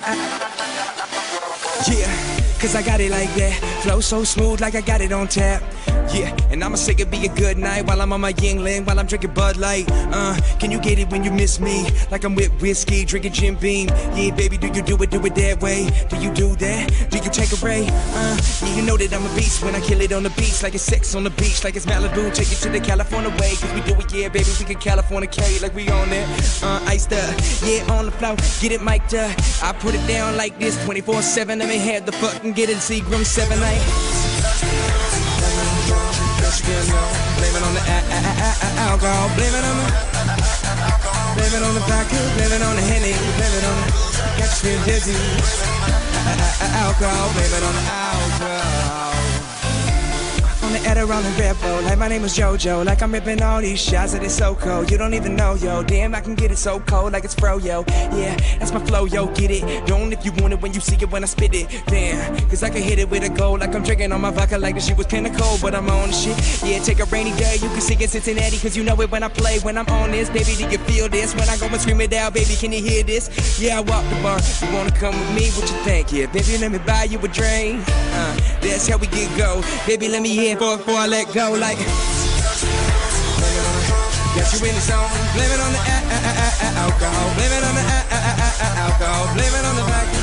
Yeah, cause I got it like that. Flow so smooth like I got it on tap. Yeah, and I'ma say it be a good night while I'm on my Yingling, while I'm drinking Bud Light. Can you get it when you miss me? Like I'm with whiskey, drinking Jim Beam. Yeah, baby, do you do it that way? Do you do that? Do you take a ray? Yeah, you know that I'm a beast when I kill it on the beach. Like it's sex on the beach, like it's Malibu. Take it to the California way, cause we do it, yeah, baby, we can Californicate like we on that. Iced up, yeah, on the floor, get it mic'd up. I put it down like this, 24/7, let me have the fucking get it, Seagram 7 night. Blame it on the alcohol, blame it on the vodka, blame it on the Henny, blame it on the catch me dizzy. Alcohol, blame it on the alcohol. On the Adderall and Red Bull, like my name is JoJo, like I'm ripping all these shots that it's so cold. You don't even know, yo. Damn, I can get it so cold like it's fro-yo. Yeah, that's my flow, yo. Get it? Don't if you want it when you see it when I spit it. Damn, cause I can hit it with a goal like I'm drinking on my vodka like the shit was pinnacle, but I'm on the shit. Yeah, take a rainy day, you can see it in Cincinnati, cause you know it when I play. When I'm on this, baby, do you feel this? When I go and scream it out, baby, can you hear this? Yeah, I walk the bar. You wanna come with me? What you think? Yeah, baby, let me buy you a drink. That's how we get go. Baby, let me hear before I let go, like got you in the zone. Blame it on the alcohol. Blame it on the alcohol. Blame it on the vodka.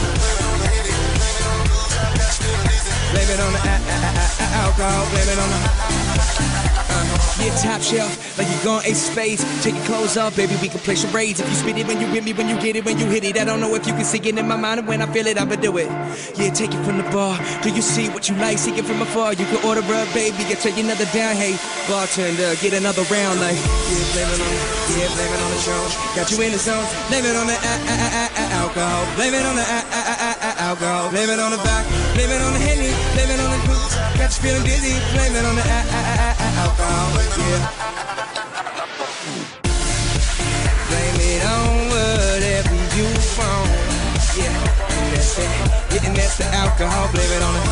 Blame it on the alcohol. Blame it on the yeah, top shelf, like you gone ace of spades. Take your clothes off, baby, we can play charades. If you spit it when you with me, when you get it, when you hit it. I don't know if you can see it in my mind, and when I feel it, I'ma do it. Yeah, take it from the bar. Do you see what you like? See it from afar. You can order up, baby, get take another down. Hey, bartender, get another round. Like, blame it on the Jones. Got you in the zone. Blame it on the alcohol. Blame it on the alcohol. Blame it on the back. Blame it on the Henny. Blame it on the boots. Got you feeling dizzy. Blame it on the alcohol. Yeah. Blame it on whatever you want. Yeah, and that's that. Yeah, and that's the alcohol. Blame it on the